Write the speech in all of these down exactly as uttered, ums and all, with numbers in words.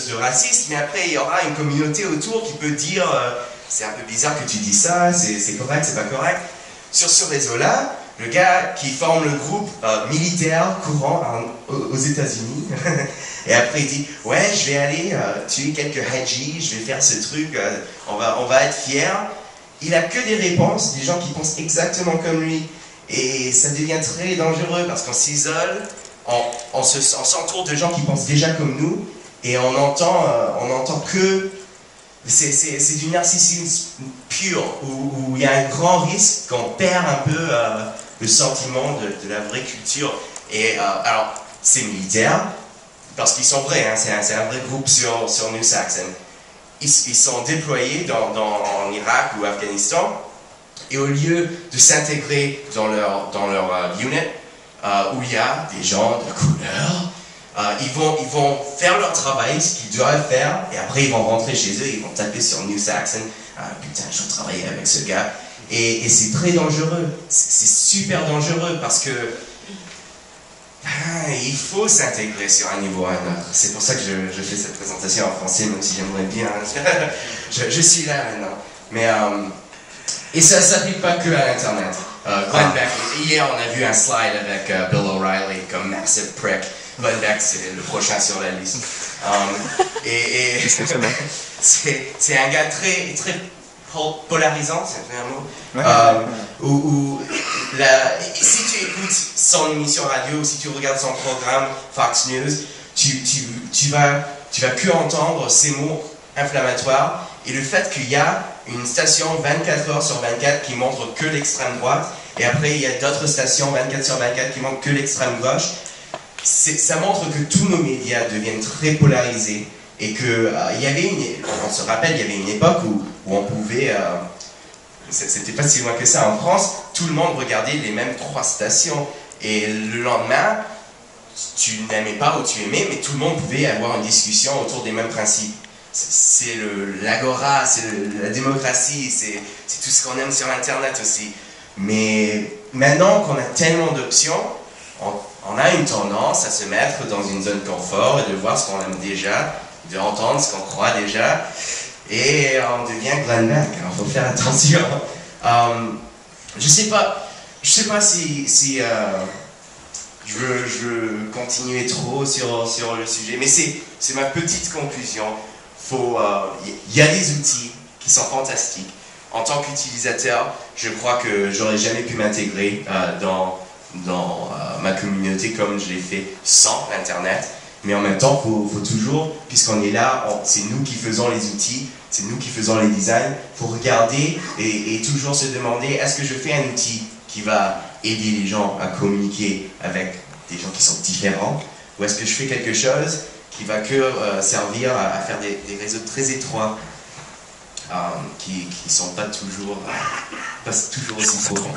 de raciste, mais après il y aura une communauté autour qui peut dire euh, c'est un peu bizarre que tu dis ça, c'est correct, c'est pas correct. Sur ce réseau-là, le gars qui forme le groupe euh, militaire courant en, aux États-Unis, et après il dit ouais, je vais aller euh, tuer quelques hajis, je vais faire ce truc, euh, on, va, on va être fiers. Il a que des réponses, des gens qui pensent exactement comme lui. Et ça devient très dangereux parce qu'on s'isole, on, on s'entoure de gens qui pensent déjà comme nous, et on entend, euh, on entend que c'est du narcissisme pur, où, où il y a un grand risque qu'on perd un peu euh, le sentiment de, de la vraie culture. Et euh, alors, c'est militaire, parce qu'ils sont vrais, hein, c'est un, un vrai groupe sur, sur New Saxon. Ils, ils sont déployés dans, dans, en Irak ou Afghanistan, et au lieu de s'intégrer dans leur, dans leur uh, unit, uh, où il y a des gens de couleur, uh, ils, vont, ils vont faire leur travail, ce qu'ils doivent faire, et après ils vont rentrer chez eux, ils vont taper sur New Saxon, ah, putain, je veux travailler avec ce gars. Et, et c'est très dangereux, c'est super dangereux, parce que ah, il faut s'intégrer sur un niveau à un autre. C'est pour ça que je, je fais cette présentation en français, même si j'aimerais bien. je, je suis là maintenant. Mais, euh, et ça ne s'applique pas que à l'Internet. Euh, Glenn Beck, hier on a vu un slide avec uh, Bill O'Reilly comme massive prick. Glenn Beck, c'est le prochain sur la liste. Um, et et c'est un gars très, très polarisant, c'est un mot. Ouais. Euh, où, où la, si tu écoutes son émission radio, si tu regardes son programme Fox News, tu, tu, tu, vas, tu vas que entendre ces mots inflammatoires et le fait qu'il y a une station vingt-quatre heures sur vingt-quatre qui montre que l'extrême droite et après il y a d'autres stations vingt-quatre sur vingt-quatre qui montrent que l'extrême gauche. Ça montre que tous nos médias deviennent très polarisés et que euh, il y avait une, on se rappelle, il y avait une époque où, où on pouvait, euh, c'était pas si loin que ça en France, tout le monde regardait les mêmes trois stations et le lendemain, tu n'aimais pas ou tu aimais, mais tout le monde pouvait avoir une discussion autour des mêmes principes. C'est l'agora, c'est la démocratie, c'est tout ce qu'on aime sur Internet aussi. Mais maintenant qu'on a tellement d'options, on, on a une tendance à se mettre dans une zone confort et de voir ce qu'on aime déjà, d'entendre ce qu'on croit déjà, et on devient Glenn Beck. Alors il faut faire attention. Um, je sais pas, je sais pas si, si euh, je, veux, je veux continuer trop sur, sur le sujet, mais c'est ma petite conclusion. Il euh, y a des outils qui sont fantastiques. En tant qu'utilisateur, je crois que j'aurais jamais pu m'intégrer euh, dans, dans euh, ma communauté comme je l'ai fait sans Internet. Mais en même temps, il faut, faut toujours, puisqu'on est là, c'est nous qui faisons les outils, c'est nous qui faisons les designs, il faut regarder et, et toujours se demander, est-ce que je fais un outil qui va aider les gens à communiquer avec des gens qui sont différents, ou est-ce que je fais quelque chose qui va que euh, servir à, à faire des, des réseaux très étroits, euh, qui ne sont pas toujours, pas toujours aussi courants.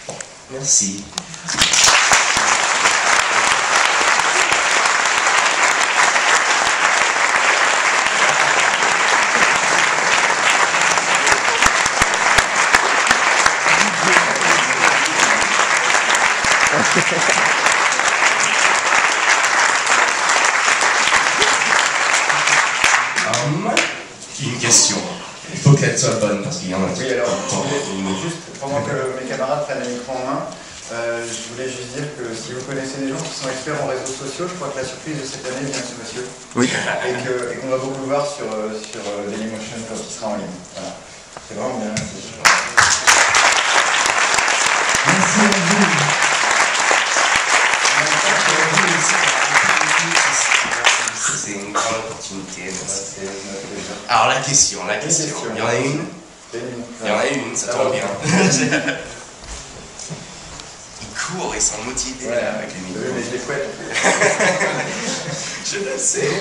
Merci. Um, une question. Il faut qu'elle soit bonne parce qu'il y en a. Oui, alors, juste pendant que mes camarades prennent le micro en main, euh, je voulais juste dire que si vous connaissez des gens qui sont experts en réseaux sociaux, je crois que la surprise de cette année vient de ce monsieur. Oui. Et qu'on et qu'on va beaucoup le voir sur, sur Dailymotion quand il sera en ligne. Voilà. C'est vraiment bien. Merci. Merci à vous. C'est une grande opportunité. Merci. Alors la question, la question. Il y en a une. Il y en a une, ça tombe bien. Ils courent, ils sont motivés ouais, là, avec les micros. Oui, mais je les fouette. Je le sais.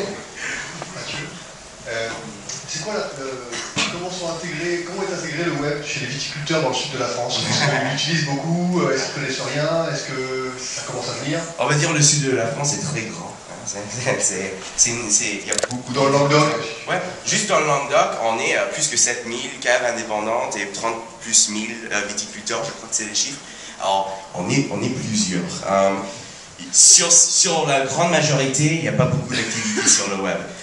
Euh, C'est quoi la, euh, comment sont intégrés, comment est intégré le web chez les viticulteurs dans le sud de la France? Est-ce qu'ils l'utilisent beaucoup? Est-ce qu'ils ne connaissent rien? Est-ce que ça commence à venir? On va dire le sud de la France est très grand. Il y a beaucoup dans le Languedoc. Ouais, juste dans le Languedoc, on est à plus que sept mille caves indépendantes et trente plus mille euh, viticulteurs, je crois que c'est les chiffres. Alors, on est, on est plusieurs. Um, sur, sur la grande majorité, il n'y a pas beaucoup d'activités sur le web.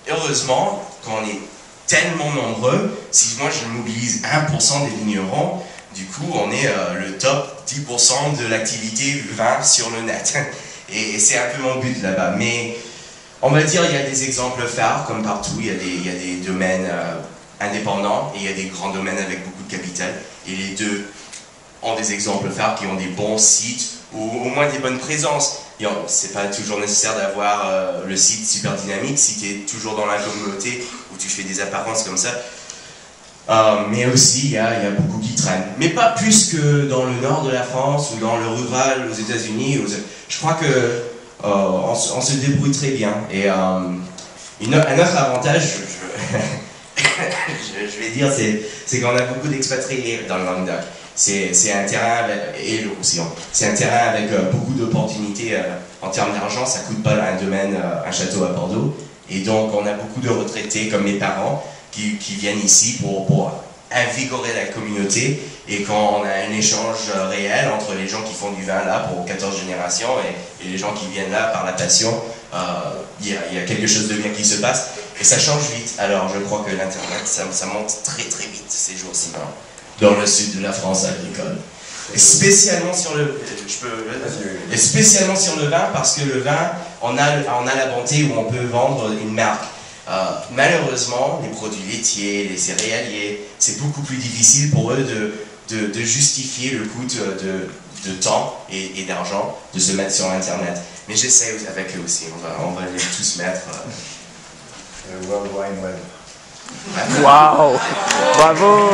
heureusement, quand on est tellement nombreux, si moi je mobilise un pour cent des vignerons, du coup on est euh, le top dix pour cent de l'activité vin sur le net. Et, et c'est un peu mon but là-bas. Mais on va dire il y a des exemples phares comme partout, il y a des, il y a des domaines euh, indépendants et il y a des grands domaines avec beaucoup de capital. Et les deux ont des exemples phares qui ont des bons sites ou au moins des bonnes présences. C'est pas toujours nécessaire d'avoir euh, le site super dynamique si tu es toujours dans la communauté où tu fais des apparences comme ça. Euh, mais aussi, il y, y a beaucoup qui traînent. Mais pas plus que dans le nord de la France ou dans le rural aux États-Unis. Je crois que euh, on, on se débrouille très bien. Et euh, une, un autre avantage, je, je, je vais dire, c'est qu'on a beaucoup d'expatriés dans le Languedoc. C'est un terrain, avec, et le Roussillon, c'est un terrain avec euh, beaucoup d'opportunités euh, en termes d'argent. Ça coûte pas un domaine, euh, un château à Bordeaux. Et donc, on a beaucoup de retraités comme mes parents qui, qui viennent ici pour, pour invigorer la communauté. Et quand on a un échange euh, réel entre les gens qui font du vin là pour quatorze générations et, et les gens qui viennent là par la passion, il euh, y, y a quelque chose de bien qui se passe. Et ça change vite. Alors, je crois que l'Internet, ça, ça monte très très vite ces jours-ci. Dans le sud de la France agricole. Et spécialement sur le, je peux, et spécialement sur le vin, parce que le vin, on a, on a la bonté où on peut vendre une marque. Euh, malheureusement, les produits laitiers, les céréaliers, c'est beaucoup plus difficile pour eux de, de, de justifier le coût de, de temps et, et d'argent de se mettre sur Internet. Mais j'essaie avec eux aussi, on va, on va les tous mettre. Euh... Le World Wide Web. Waouh! Bravo!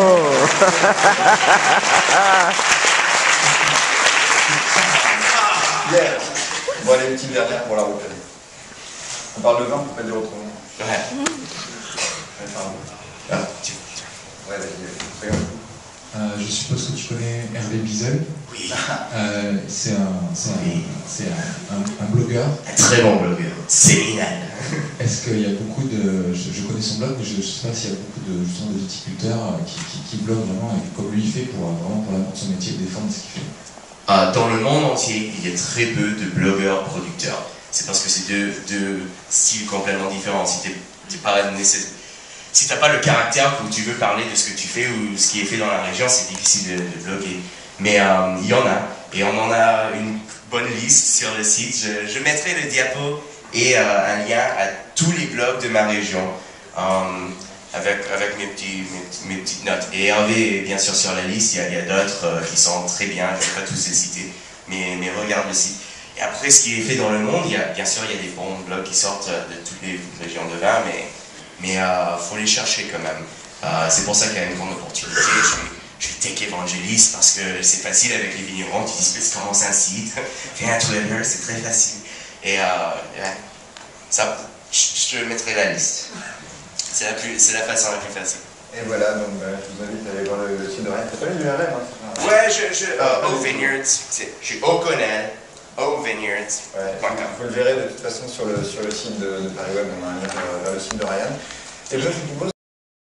Yeah. Bon, allez, une petite dernière pour la repérer. On parle de vin, on peut pas dire autrement. Ouais. Ouais, pardon. Ah, tu... Ouais, vas-y, soyons fous. Euh, je suppose que tu connais Hervé Bizel. Oui. Euh, c'est un, oui. un, un, un blogueur. Un très bon blogueur. Séminal. Est-ce qu'il y a beaucoup de... Je, je connais son blog, mais je ne sais pas s'il y a beaucoup de, justement, de viticulteurs qui, qui, qui bloguent vraiment, et comme lui il fait pour, vraiment pour l'amour de son métier, défendre ce qu'il fait. Euh, dans le monde entier, il y a très peu de blogueurs producteurs. C'est parce que c'est deux, deux styles complètement différents. Si tu n'as pas, si pas le caractère où tu veux parler de ce que tu fais ou ce qui est fait dans la région, c'est difficile de, de bloguer. Mais euh, il y en a, et on en a une bonne liste sur le site. Je, je mettrai le diapo et euh, un lien à tous les blogs de ma région, euh, avec, avec mes, petits, mes, mes petites notes. Et Hervé est bien sûr sur la liste, il y a, a d'autres euh, qui sont très bien, je ne vais pas tous les citer, mais, mais regarde le site. Et après, ce qui est fait dans le monde, il y a, bien sûr, il y a des bons blogs qui sortent de toutes les régions de vin, mais il mais, euh, faut les chercher quand même. Euh, c'est pour ça qu'il y a une grande opportunité. Je suis, je suis tech évangéliste parce que c'est facile avec les vignerons qui disent commence un site, fais un Twitter, c'est très facile. Et euh, ça, je te mettrai la liste. C'est la, la façon la plus facile. Et voilà, donc bah, je vous invite à aller voir le, le site de Ryan. T'as pas lu l'U R L, hein? Ouais, je, je, euh, Au Vineyards, je suis au Connell, au Vineyards. Ouais, vous le verrez de toute façon sur le, sur le site de, de Paris Web, on a un lien vers, vers le site de Ryan. Et je vous propose